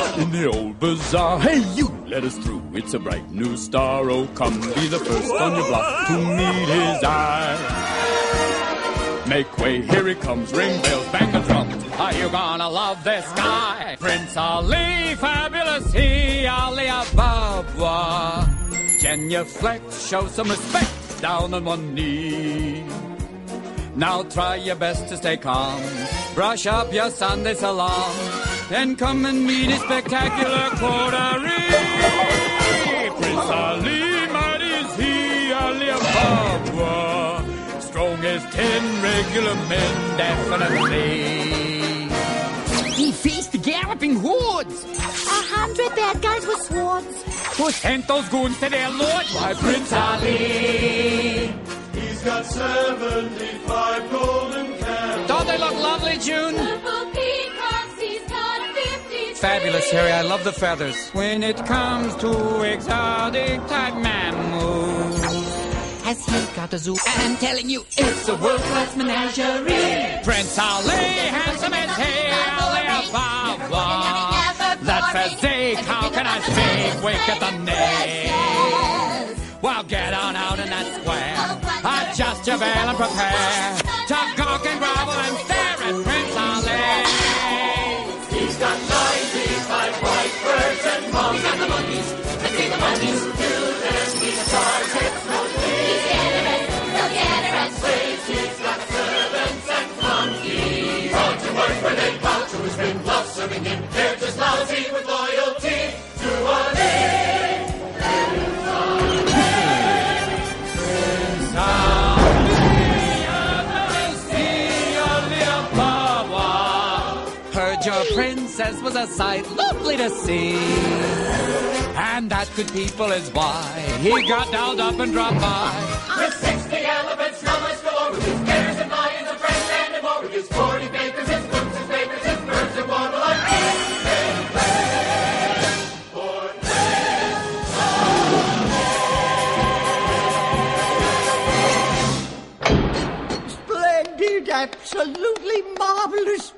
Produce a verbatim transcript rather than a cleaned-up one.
in the old bazaar. Hey, you, let us through. It's a bright new star. Oh, come be the first on your block to meet his eye. Make way, here he comes. Ring bells, bang the drums. Are you gonna love this guy? Prince Ali, fabulous he, Ali Ababa. Genuflect, show some respect, down on one knee. Now try your best to stay calm. Brush up your Sunday salam. Then come and meet his spectacular coterie. Prince Ali, mighty is he, Ali Ababa. Strong as ten regular men, definitely. He faced the galloping hordes. A hundred bad guys with swords. Who sent those goons to their lord? Why, Prince Ali, he's got seventy-five golden candles. Don't they look lovely, June? Purple peacocks, he's got fifty. Fabulous, Harry. I love the feathers. When it comes to exotic type mammals, has he got a zoo? I'm telling you, it's a world-class menagerie. Prince Ali, handsome as he, Ali Ababa. That physique, how can I speak? Wake at the name. Well, get on out in that square. Adjust your veil and prepare to gawk and grovel and stare at Prince Ali. He's got ninety-five white birds and monkeys. He's got the monkeys. Let's see the monkeys do them. He's a sergeant. He's generous, so generous. Slaves, he's got servants and monkeys. All to work where they bow to his ring, love serving him. They're just lousy with loyalty to Ali. Prince Ali, Ali Ababa. Heard your princess was a sight lovely to see, and that good people is why he got dolled up and dropped by. With sixty elephants, numbers galore, with his bears and lions and friends and more, with his forty bakers, his books, his bakers, his birds and water like Splendid, absolutely marvelous.